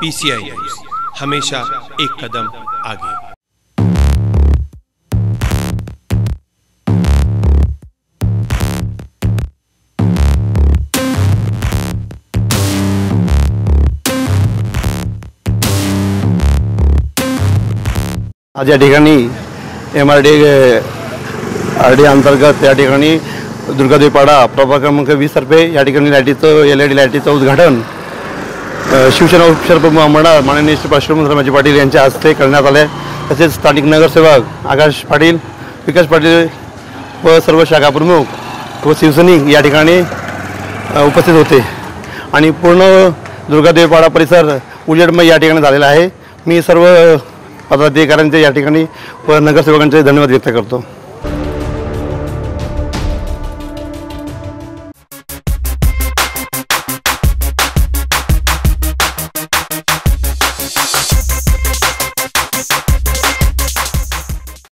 PCI news, हमेशा एक कदम आगे। आज या ठिकाणी MRD अंतर्गत या ठिकाणी दुर्गादेवीपाडा प्रभाग क्रमांक 20 तर्फे या ठिकाणी लाईटीचं LED लाईटीचं उद्घाटन शिवसेना उपशहरप्रमुख मंडळ माननीय श्री परशुराम धर्माजी पाटील यांच्या हस्ते करण्यात आले। तसेच स्थानिक नगरसेवक आकाश पाटील, विकास पाटील व सर्व शाखा प्रमुख व शिवसैनिक या ठिकाणी उपस्थित होते आणि पूर्ण दुर्गादेवीपाडा परिसर उजेडमय या ठिकाणी झालेला आहे। मी सर्व पदाधिकाऱ्यांचे या ठिकाणी व नगरसेवकांचे धन्यवाद व्यक्त करतो।